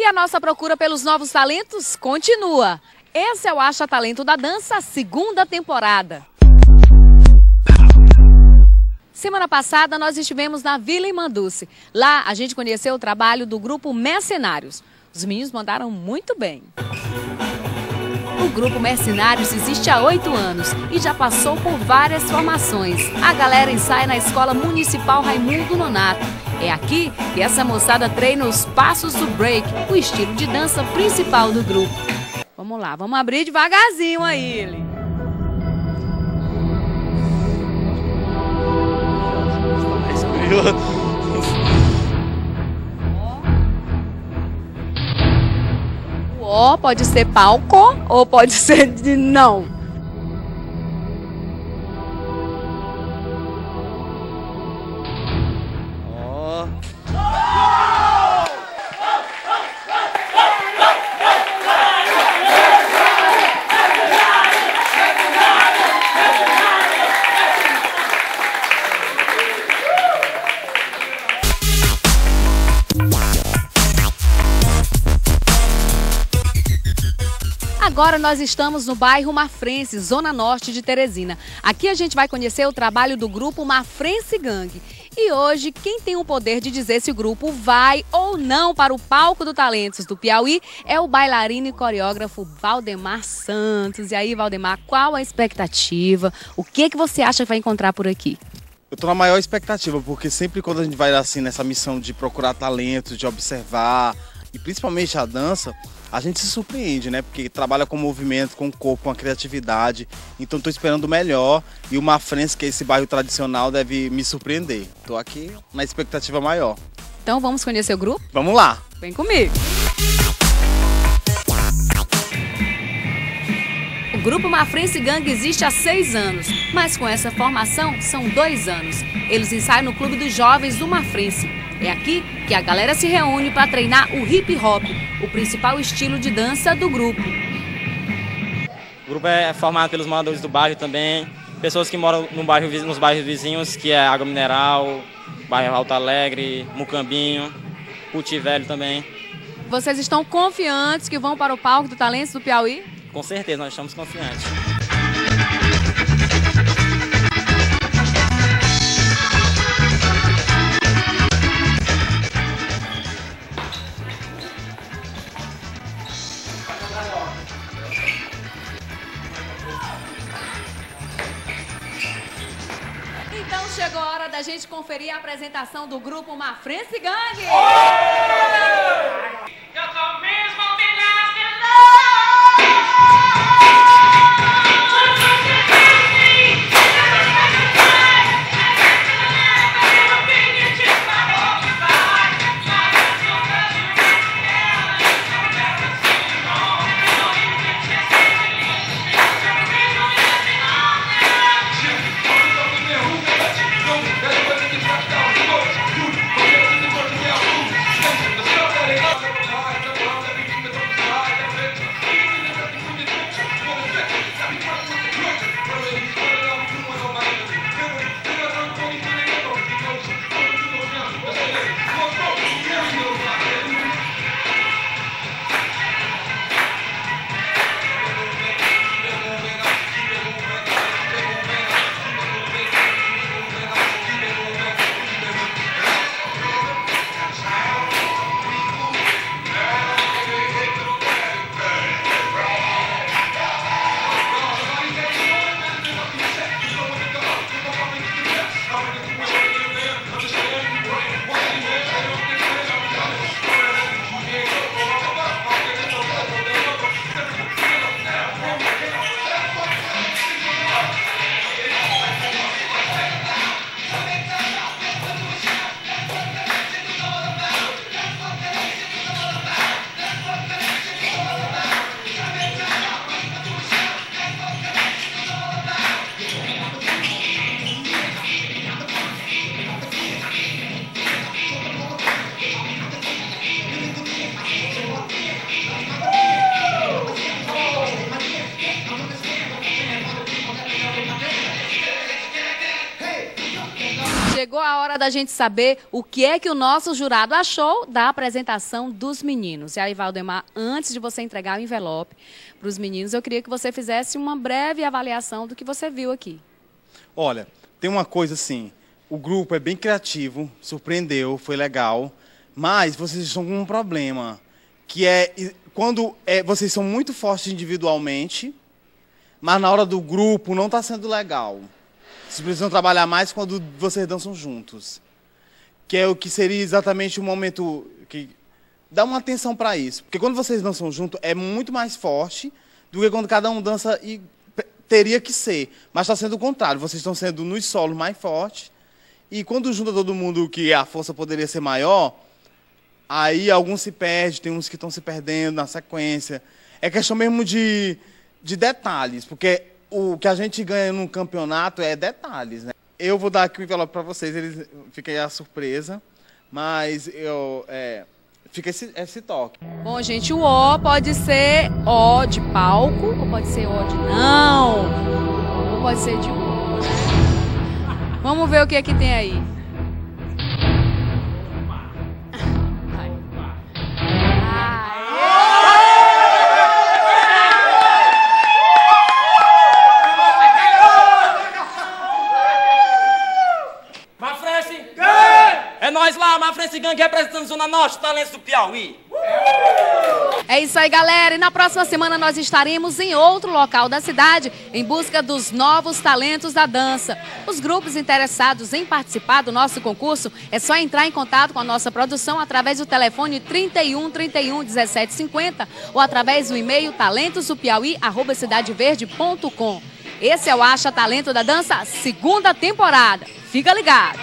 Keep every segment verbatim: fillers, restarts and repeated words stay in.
a nossa procura pelos novos talentos continua. Esse é o Acha Talento da Dança, segunda temporada. Semana passada nós estivemos na Vila Imanduce. Lá a gente conheceu o trabalho do grupo Mercenários. Os meninos mandaram muito bem. O grupo Mercenários existe há oito anos e já passou por várias formações. A galera ensaia na Escola Municipal Raimundo Nonato. É aqui que essa moçada treina os passos do break, o estilo de dança principal do grupo. Vamos lá, vamos abrir devagarzinho aí ele. O O pode ser palco ou pode ser de não. Agora nós estamos no bairro Mafrense, zona norte de Teresina. Aqui a gente vai conhecer o trabalho do grupo Mafrense Gangue. E hoje, quem tem o poder de dizer se o grupo vai ou não para o palco do Talentos do Piauí é o bailarino e coreógrafo Valdemar Santos. E aí, Valdemar, qual a expectativa? O que, que você acha que vai encontrar por aqui? Eu estou na maior expectativa, porque sempre quando a gente vai assim nessa missão de procurar talentos, de observar, e principalmente a dança, a gente se surpreende, né? Porque trabalha com movimento, com o corpo, com a criatividade. Então estou esperando o melhor e o Mafrense, que é esse bairro tradicional, deve me surpreender. Estou aqui na expectativa maior. Então vamos conhecer o grupo? Vamos lá! Vem comigo! O grupo Mafrense Gangue existe há seis anos, mas com essa formação são dois anos. Eles ensaiam no Clube dos Jovens do Mafrense. É aqui que a galera se reúne para treinar o hip hop, o principal estilo de dança do grupo. O grupo é formado pelos moradores do bairro também, pessoas que moram no bairro, nos bairros vizinhos, que é Água Mineral, bairro Alto Alegre, Mucambinho, Puti Velho também. Vocês estão confiantes que vão para o palco do Talentos do Piauí? Com certeza, nós estamos confiantes. Então chegou a hora da gente conferir a apresentação do grupo Mafrense Gangue. Eu tô mesmo hora da gente saber o que é que o nosso jurado achou da apresentação dos meninos. E aí, Valdemar, antes de você entregar o envelope para os meninos, eu queria que você fizesse uma breve avaliação do que você viu aqui. Olha, tem uma coisa assim, o grupo é bem criativo, surpreendeu, foi legal, mas vocês estão com um problema, que é quando é, vocês são muito fortes individualmente, mas na hora do grupo não está sendo legal. Vocês precisam trabalhar mais quando vocês dançam juntos. Que é o que seria exatamente o momento que dá uma atenção para isso. Porque quando vocês dançam junto é muito mais forte do que quando cada um dança e teria que ser. Mas está sendo o contrário. Vocês estão sendo nos solos mais fortes. E quando junta todo mundo que a força poderia ser maior, aí alguns se perdem, tem uns que estão se perdendo na sequência. É questão mesmo de, de detalhes, porque o que a gente ganha num campeonato é detalhes, né? Eu vou dar aqui o envelope para vocês, eles fiquem a surpresa, mas eu é, fica esse, esse toque. Bom, gente, o O pode ser O de palco, ou pode ser O de não, ou pode ser de O. Vamos ver o que é que tem aí. É nós lá, Mafrense Gangue, representando Zona Norte, talentos do Piauí. É isso aí, galera. E na próxima semana nós estaremos em outro local da cidade em busca dos novos talentos da dança. Os grupos interessados em participar do nosso concurso é só entrar em contato com a nossa produção através do telefone trinta e um, trinta e um, dezessete cinquenta ou através do e-mail talentosupiauí arroba cidadeverde ponto com. Esse é o Acha Talento da Dança, segunda temporada. Fica ligado!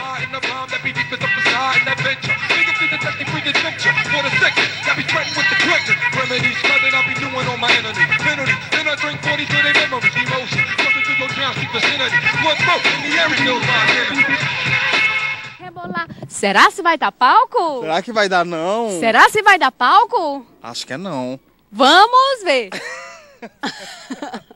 Rebolar. Será se vai dar palco? Será que vai dar não? Será se vai dar palco? Acho que é não. Vamos ver!